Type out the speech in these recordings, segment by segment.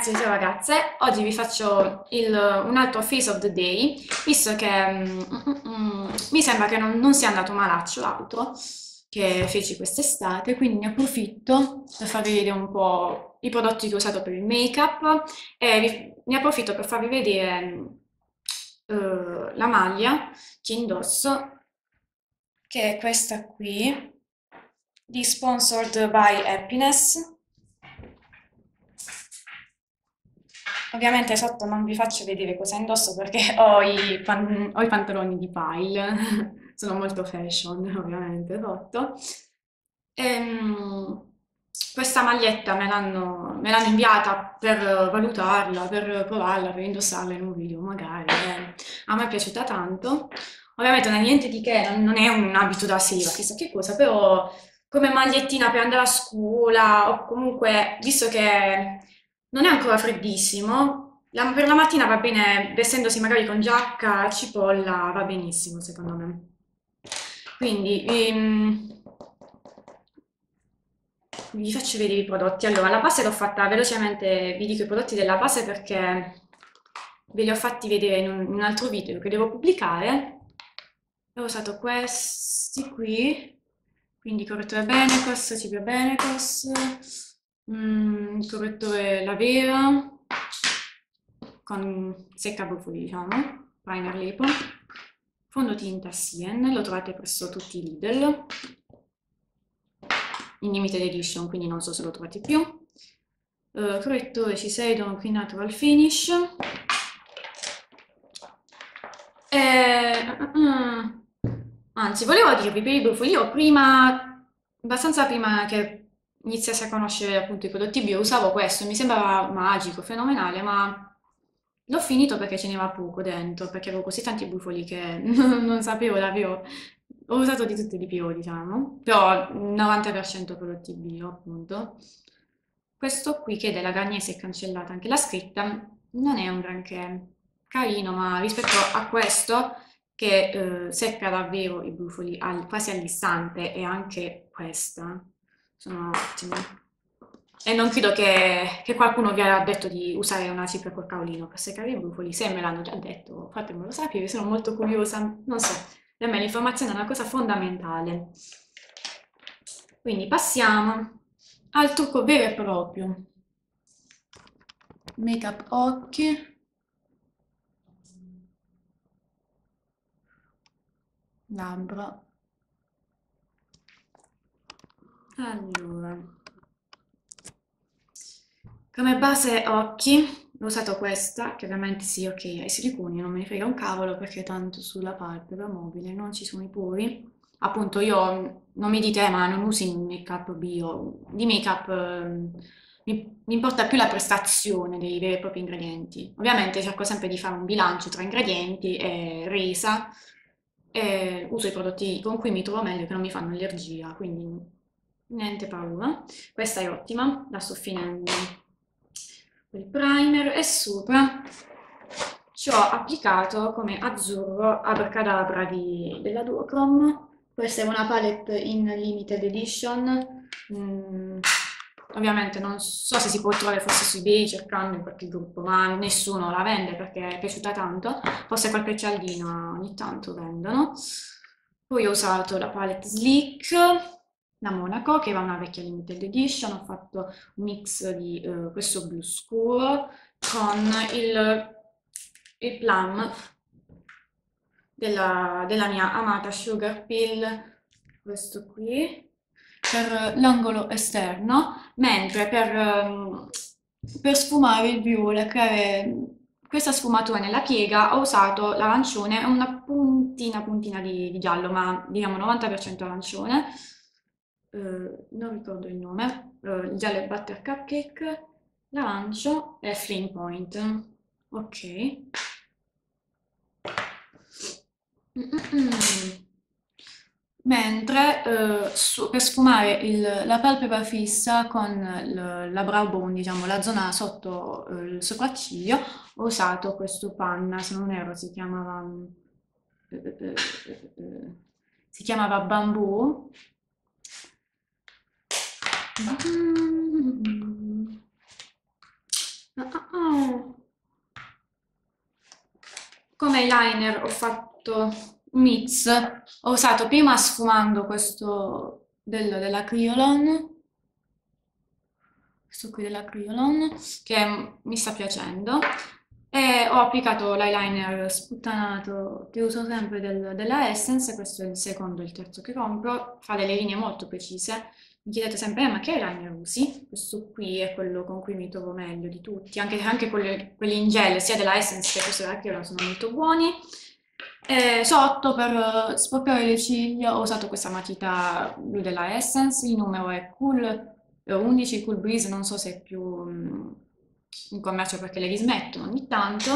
ragazzi, ciao ragazze, oggi vi faccio un altro face of the day, visto che mi sembra che non sia andato malaccio l'altro che feci quest'estate, quindi ne approfitto per farvi vedere un po' i prodotti che ho usato per il make-up e ne approfitto per farvi vedere la maglia che indosso, che è questa qui, di Sponsored by Happiness. Ovviamente sotto non vi faccio vedere cosa indosso perché ho i pantaloni di Pile, sono molto fashion ovviamente sotto. Ehm, Questa maglietta me l'hanno inviata per valutarla, per provarla, per indossarla in un video magari. A me è piaciuta tanto. Ovviamente non è niente di che, non è un abito da sera, chissà che cosa, però come magliettina per andare a scuola o comunque, visto che non è ancora freddissimo, per la mattina va bene, vestendosi magari con giacca, cipolla, va benissimo secondo me. Quindi vi faccio vedere i prodotti. Allora, la base l'ho fatta velocemente, vi dico i prodotti della base perché ve li ho fatti vedere in un altro video che devo pubblicare. Ho usato questi qui, quindi correttore Benecos, Cipria Benecos, correttore Lavera, con seccaprofumi diciamo, primer lipo, fondotinta Sien, lo trovate presso tutti i Lidl, in limited edition, quindi non so se lo trovate più. Correttore Shiseido qui Natural Finish. Anzi, volevo dirvi per i brufoli, io prima, abbastanza prima che iniziassi a conoscere appunto i prodotti bio, usavo questo, mi sembrava magico, fenomenale, ma l'ho finito perché ce n'era poco dentro, perché avevo così tanti brufoli che non sapevo davvero, ho usato di tutto e di più, diciamo, però 90% prodotti bio, appunto. Questo qui, che è della Garnier, si è cancellata anche la scritta, non è un granché carino, ma rispetto a questo che secca davvero i brufoli quasi all'istante, e anche questa sono ottime. E non credo che qualcuno vi abbia detto di usare una cipria col caolino per seccare i brufoli. Se me l'hanno già detto, fatemelo sapere, sono molto curiosa. Non so, per me l'informazione è una cosa fondamentale. Quindi passiamo al trucco vero e proprio. Make up occhi. Labbra. Allora, come base occhi ho usato questa, che ovviamente sì, ok, ai siliconi, non me ne frega un cavolo perché tanto sulla palpebra mobile non ci sono i pori. Appunto io, non mi dite, ma non usi il make-up bio, di make-up mi importa più la prestazione dei veri e propri ingredienti. Ovviamente cerco sempre di fare un bilancio tra ingredienti e resa, e uso i prodotti con cui mi trovo meglio, che non mi fanno allergia, quindi niente paura. Questa è ottima, la sto finendo. Il primer, e sopra ci ho applicato come azzurro Abracadabra della Duochrome. Questa è una palette in limited edition. Mm, Ovviamente non so se si può trovare forse su eBay cercando in qualche gruppo, ma nessuno la vende perché è piaciuta tanto. Forse qualche cialdina ogni tanto vendono. Poi ho usato la palette Sleek da Monaco, che era una vecchia limited edition. Ho fatto un mix di questo blu scuro con il plum della mia amata Sugar Pill, questo qui, per l'angolo esterno, mentre per sfumare il viola e creare questa sfumatura nella piega ho usato l'arancione e una puntina di giallo, ma diciamo 90% arancione. Non ricordo il nome, il giallo è Butter Cupcake, l'arancio è Flame Point. Ok. Mm-mm. Mentre per sfumare la palpebra fissa con la brow bone, diciamo la zona sotto il sopracciglio, ho usato questo panna, se non erro eh, eh, eh, si chiamava Bamboo. Mm. Ah, ah, ah. Come eyeliner ho fatto un mix, ho usato prima sfumando questo della Kryolan, questo qui della Kryolan, che mi sta piacendo, e ho applicato l'eyeliner sputtanato che uso sempre della Essence, questo è il secondo e il terzo che compro, fa delle linee molto precise. Mi chiedete sempre, ma che eyeliner usi? Questo qui è quello con cui mi trovo meglio di tutti, anche quelli in gel, sia della Essence che questo della Kryolan sono molto buoni. E sotto per sporcare le ciglia ho usato questa matita blu della Essence, il numero è Cool 11, Cool Breeze, non so se è più in commercio perché le dismettono ogni tanto.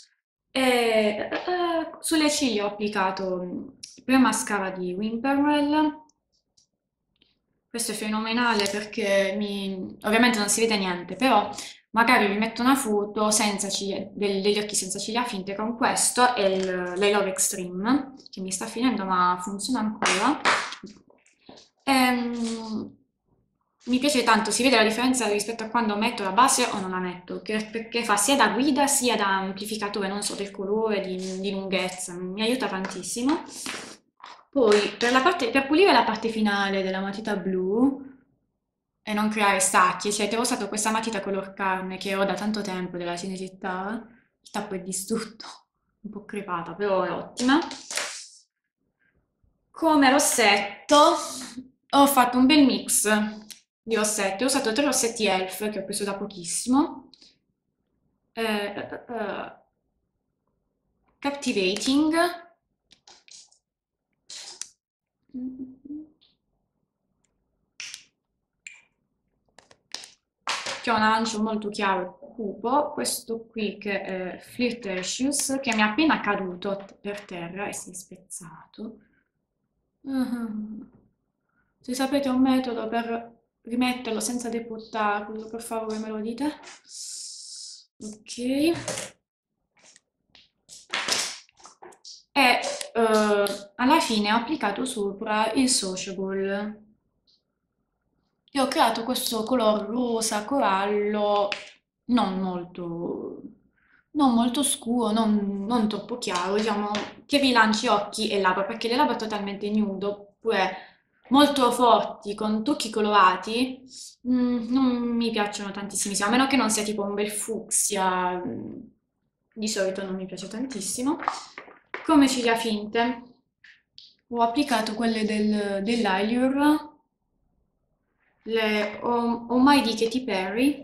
Sulle ciglia ho applicato il primo mascara di Wimperwell. Questo è fenomenale perché ovviamente non si vede niente, però magari vi metto una foto senza degli occhi senza ciglia finte con questo e l'Eye Extreme, che mi sta finendo ma funziona ancora. Mi piace tanto, si vede la differenza rispetto a quando metto la base o non la metto, perché fa sia da guida sia da amplificatore, non so, del colore, di lunghezza, mi aiuta tantissimo. Poi, per pulire la parte finale della matita blu e non creare stacchi, cioè, ho usato questa matita color carne che ho da tanto tempo della Cinecittà, il tappo è distrutto, un po' crepata, però è ottima. Come rossetto ho fatto un bel mix di rossetti, ho usato tre rossetti Elf che ho preso da pochissimo. Eh, eh, eh, Captivating, che ha un arancio molto chiaro e cupo, questo qui che è Flirtatious, che mi è appena caduto per terra e si è spezzato. Mhm. Se sapete un metodo per rimetterlo senza depottarlo, per favore me lo dite. Ok. E alla fine ho applicato sopra il Sociable. E ho creato questo color rosa corallo non molto, non molto scuro, non troppo chiaro, diciamo, che bilanci occhi e labbra, perché le labbra totalmente nude, oppure molto forti, con tocchi colorati, non mi piacciono tantissimo, a meno che non sia tipo un bel fucsia, di solito non mi piace tantissimo. Come ciglia finte, ho applicato quelle dell'Alure, le Oh My di Katy Perry,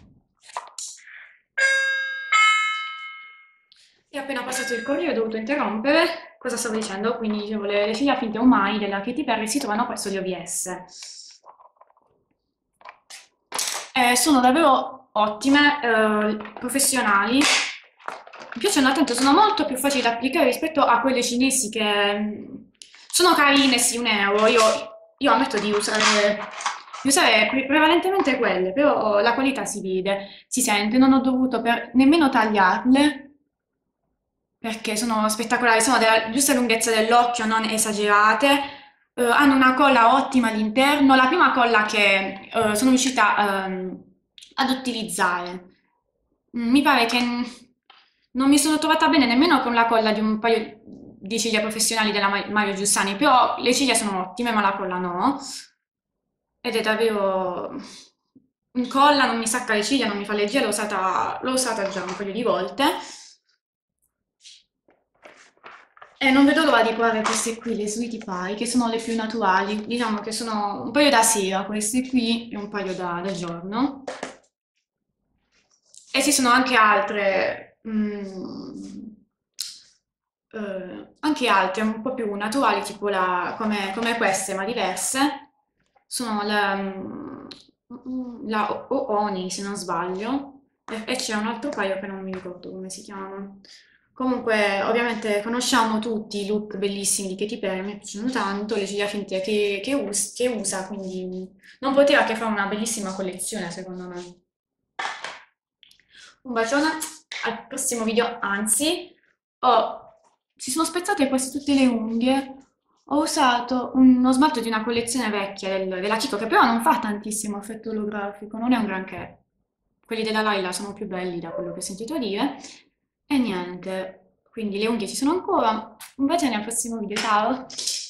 e appena passato il corriere ho dovuto interrompere. Cosa stavo dicendo? Quindi dicevo, le ciglia finte Oh My della Katy Perry si trovano presso gli OVS. Sono davvero ottime, professionali. Mi piacciono tanto, sono molto più facili da applicare rispetto a quelle cinesi che sono carine, sì, un euro. Io ammetto di usare prevalentemente quelle, però la qualità si vede, si sente. Non ho dovuto nemmeno tagliarle perché sono spettacolari, sono della giusta lunghezza dell'occhio, non esagerate. Hanno una colla ottima all'interno, la prima colla che sono riuscita ad utilizzare. Mi pare che non mi sono trovata bene nemmeno con la colla di un paio di ciglia professionali della Mario Giussani, però le ciglia sono ottime, ma la colla no. Ed è davvero incolla, non mi sacca le ciglia, non mi fa leggere, l'ho usata già un paio di volte. E non vedo l'ora di provare queste qui, le Sweetie Pie, che sono le più naturali. Diciamo che sono un paio da sera, queste qui, e un paio da giorno. E ci sono anche altre, anche altre un po' più naturali, tipo come queste, ma diverse. Sono la Oni, se non sbaglio, e c'è un altro paio che non mi ricordo come si chiama. Comunque, ovviamente conosciamo tutti i look bellissimi di Katy Perry, mi piacciono tanto, le ciglia finte che usa, quindi non poteva che fare una bellissima collezione, secondo me. Un bacione, al prossimo video, anzi, si sono spezzate quasi tutte le unghie. Ho usato uno smalto di una collezione vecchia della Kiko, che però non fa tantissimo effetto olografico, non è un granché. quelli della Laila sono più belli da quello che ho sentito dire. E niente, quindi le unghie ci sono ancora. Un bacione al prossimo video, ciao!